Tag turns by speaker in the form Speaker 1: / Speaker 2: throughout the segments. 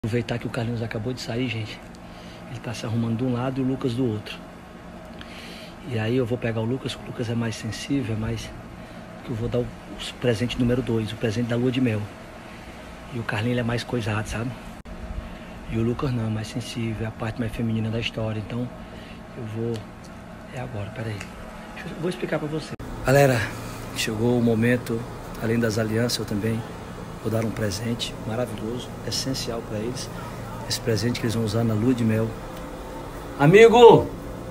Speaker 1: Aproveitar que o Carlinhos acabou de sair, gente. Ele tá se arrumando de um lado e o Lucas do outro. E aí eu vou pegar o Lucas, que o Lucas é mais sensível, que eu vou dar o presente número 2, o presente da lua de mel. E o Carlinhos ele é mais coisado, sabe? E o Lucas não, é mais sensível, é a parte mais feminina da história. Então eu vou... É agora, peraí. Vou explicar pra você. Galera, chegou o momento, além das alianças, eu também vou dar um presente maravilhoso, essencial para eles. Esse presente que eles vão usar na lua de mel. Amigo!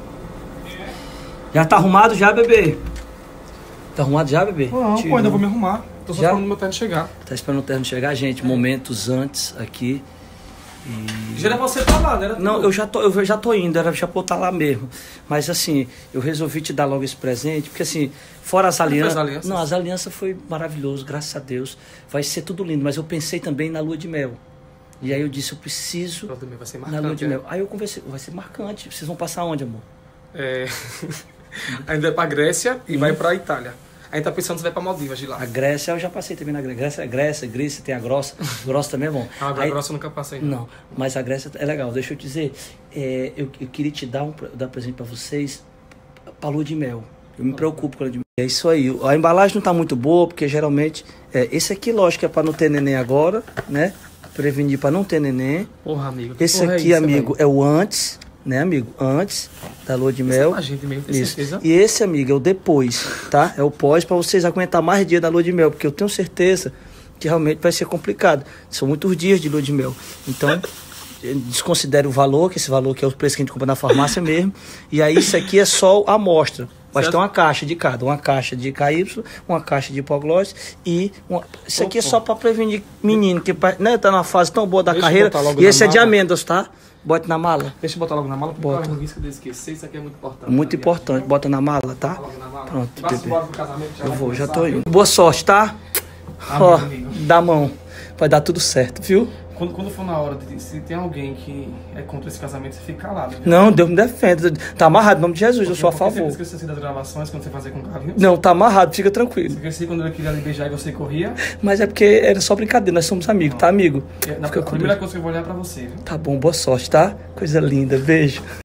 Speaker 1: Já tá arrumado já, bebê? Tá arrumado já, bebê?
Speaker 2: Não, pô, ainda vou me arrumar. Tô só esperando o meu terno chegar.
Speaker 1: Tá esperando o terno chegar, gente? Momentos antes aqui.
Speaker 2: Já era você pra lá, né?
Speaker 1: Não, eu já tô indo, era já pra eu estar lá mesmo. Mas assim, eu resolvi te dar logo esse presente, porque assim, fora as alianças. Não, as alianças foi maravilhoso, graças a Deus. Vai ser tudo lindo, mas eu pensei também na lua de mel. E aí eu disse, eu preciso
Speaker 2: Vai ser marcante,
Speaker 1: na lua de mel. Aí eu conversei, vai ser marcante. Vocês vão passar onde, amor?
Speaker 2: Ainda vai pra Grécia e vai pra Itália. A gente tá pensando se vai pra Maldivas de lá.
Speaker 1: A Grécia, eu já passei também na Grécia. Grécia, tem a Grossa. Grossa também é bom.
Speaker 2: A Grossa eu nunca passei.
Speaker 1: Não, mas a Grécia é legal. Deixa eu te dizer, eu queria te dar presente pra vocês pra lua de mel. Eu me preocupo com a lua de mel. É isso aí. A embalagem não tá muito boa, porque geralmente... esse aqui, lógico, é pra não ter neném agora, né? Prevenir pra não ter neném.
Speaker 2: Porra, amigo.
Speaker 1: Esse aqui, amigo, é o antes... Né, amigo? Antes da lua de mel.
Speaker 2: A gente mesmo tem certeza.
Speaker 1: E esse, amigo, é o depois, tá? É o pós pra vocês aguentar mais dias da lua de mel, porque eu tenho certeza que realmente vai ser complicado. São muitos dias de lua de mel. Então, desconsidere o valor, que esse valor aqui é o preço que a gente compra na farmácia mesmo. E aí, isso aqui é só a amostra. Vai ter uma caixa de cada, uma caixa de KY, uma caixa de hipoglose e isso aqui é só para prevenir menino que né, tá na fase tão boa da carreira. E esse é de amêndoas, tá? Bote na mala.
Speaker 2: Deixa eu botar logo na mala, porque
Speaker 1: bota.
Speaker 2: eu risco de esquecer. Isso aqui é muito importante.
Speaker 1: Muito importante. Bota na mala, tá?
Speaker 2: Logo na mala.
Speaker 1: Pronto, bebê.
Speaker 2: Eu
Speaker 1: vou, já tô indo. Boa sorte, tá? Ó, dá a mão. Vai dar tudo certo, viu?
Speaker 2: Quando for na hora, se tem alguém que é contra esse casamento, você fica calado. Né?
Speaker 1: Não, Deus me defenda. Tá amarrado, em nome de Jesus, eu sou a favor.
Speaker 2: Você esqueceu das gravações quando você fazia com o Carlinhos?
Speaker 1: Não, tá amarrado, fica tranquilo.
Speaker 2: Você esqueceu quando ele queria lhe beijar e você corria?
Speaker 1: Mas é porque era só brincadeira, nós somos amigos, tá, amigo?
Speaker 2: A primeira coisa que eu vou olhar é pra você, viu?
Speaker 1: Tá bom, boa sorte, tá? Coisa linda, beijo.